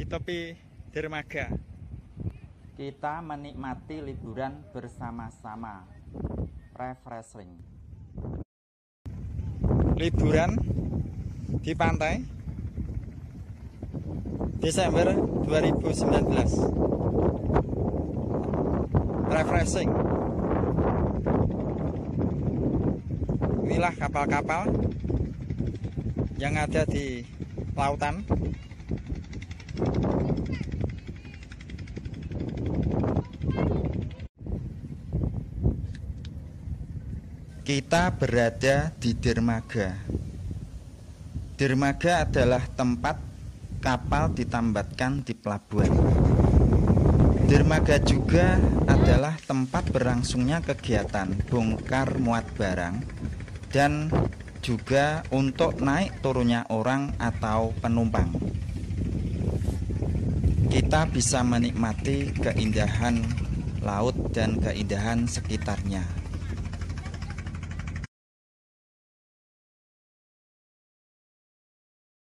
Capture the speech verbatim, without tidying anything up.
tepi dermaga. Kita menikmati liburan bersama-sama. Refreshing. Liburan di pantai Desember dua ribu sembilan belas. Refreshing. Inilah kapal-kapal yang ada di lautan. Kita berada di dermaga. Dermaga adalah tempat kapal ditambatkan di pelabuhan. Dermaga juga adalah tempat berlangsungnya kegiatan bongkar muat barang dan juga untuk naik turunnya orang atau penumpang. Kita bisa menikmati keindahan laut dan keindahan sekitarnya.